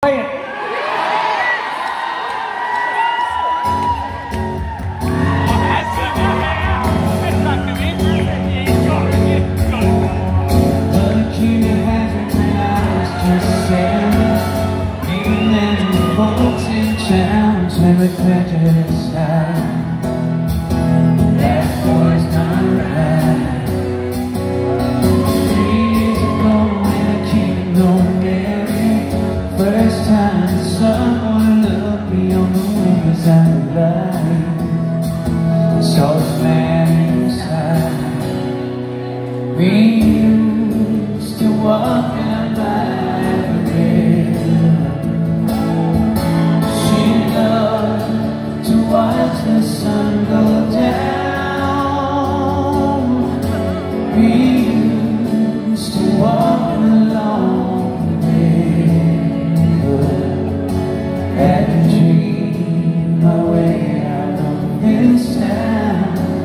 quiet. With prejudice, that boy's not right. 3 years ago when I came home married, first time someone looked me on the windows of the light. Saw the man inside. We used to walk down by the river. Watch the sun go down. We used to walk along the river and dream our way out of this town.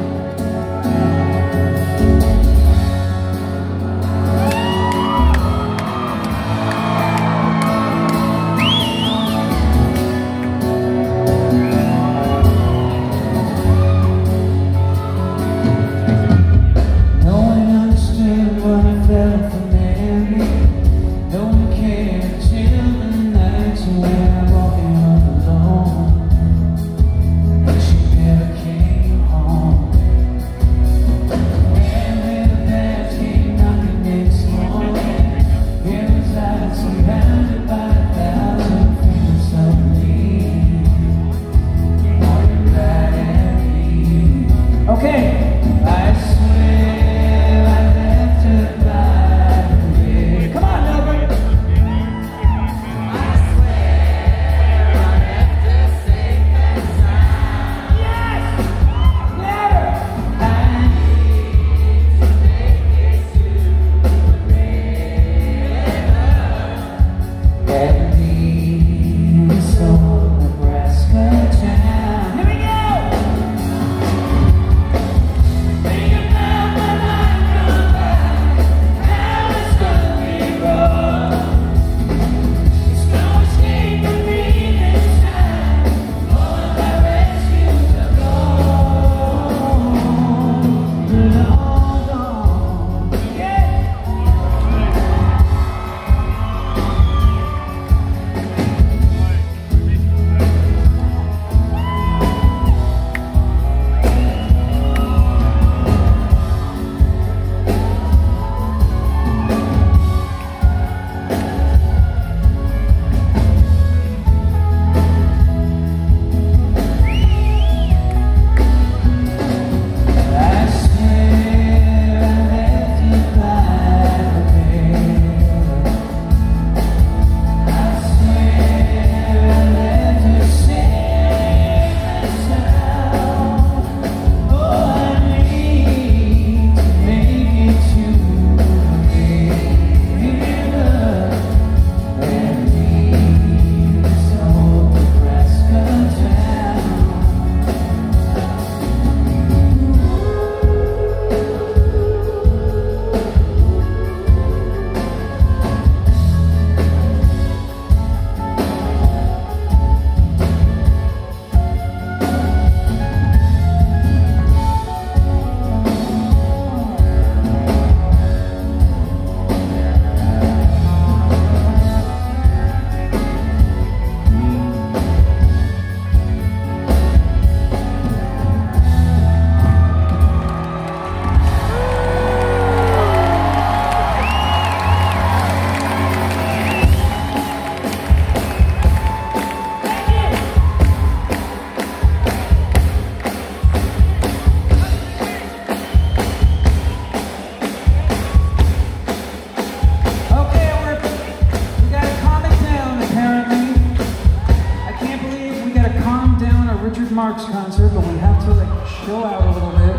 Marx concert, but we have to like chill out a little bit.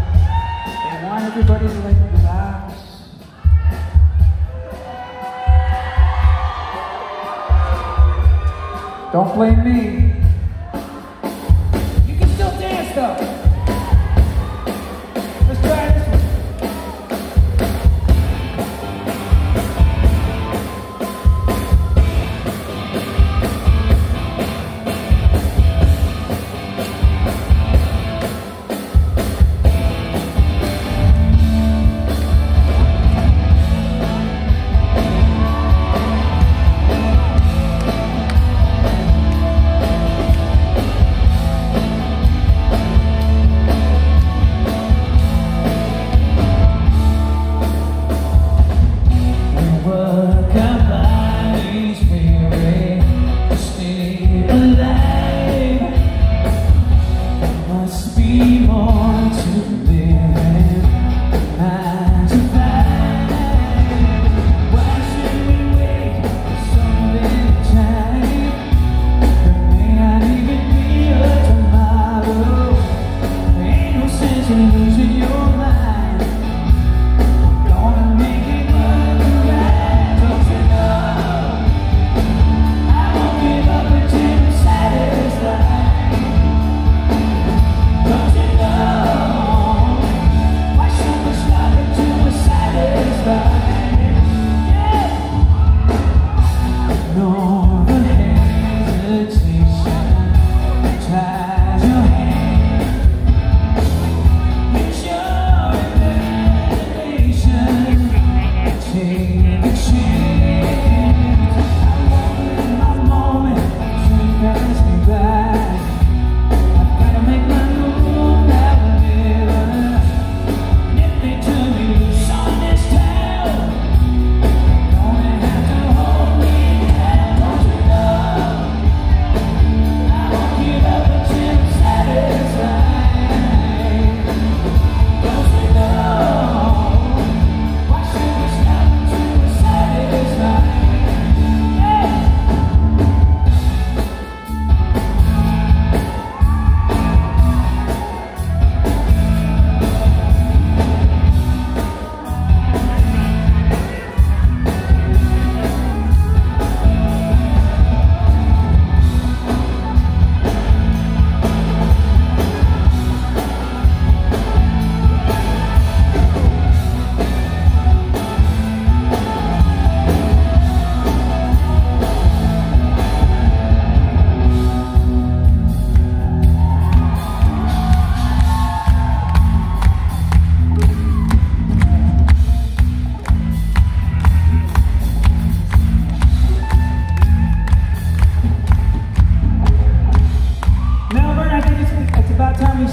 I want everybody to like relax. Don't blame me. You can still dance though. Let's try this one.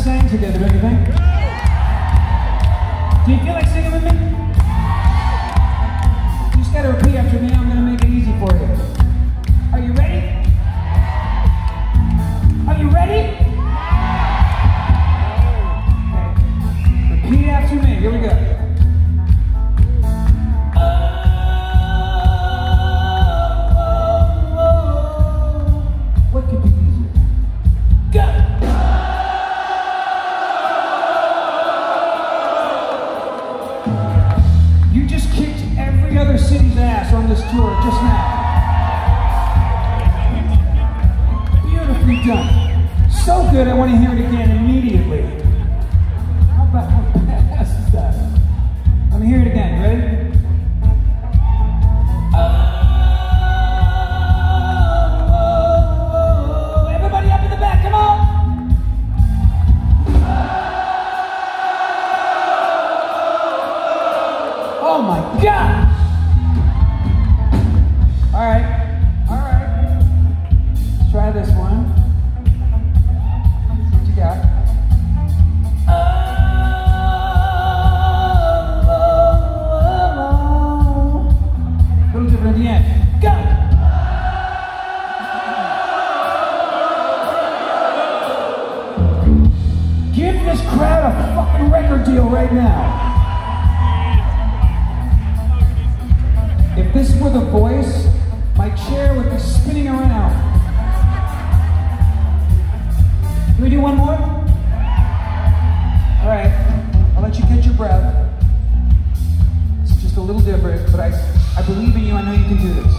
sang together, don't you think? Do you feel like singing with me? You just gotta repeat after me. I'm gonna make it easy for you. Are you ready? Are you ready? Okay. Repeat after me. Here we go. What could be easier? Go! You just kicked every other city's ass on this tour just now. Beautifully done. So good, I want to hear it again immediately. How fast is that? Let me hear it again. Ready? Everybody up in the back, come on! Oh my God! All right. Let's try this one. What you got? A little different at the end. Go! Give this crowd a fucking record deal right now. If this were The Voice, my chair would be spinning around. Can we do one more? All right, I'll let you catch your breath. It's just a little different, but I believe in you. I know you can do this.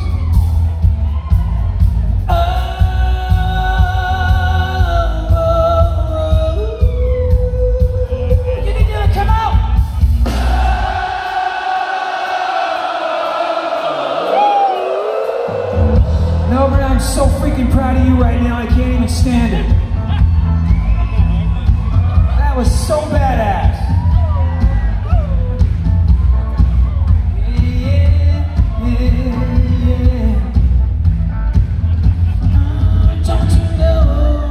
You can do it, come on! No, but I'm so freaking proud of you right now, I can't even stand it. That was so badass. Yeah. Don't you know,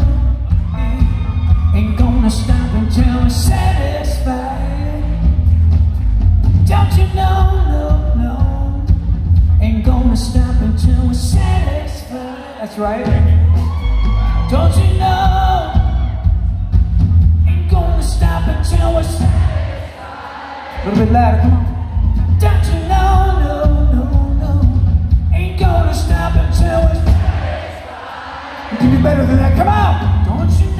ain't gonna stop until we're satisfied. Don't you know, no, ain't gonna stop until we're satisfied. That's right. Don't you know, ain't gonna stop until we're satisfied. A little bit louder, come on. Don't you know, no, ain't gonna stop until we're satisfied. You can do better than that, come on. Don't you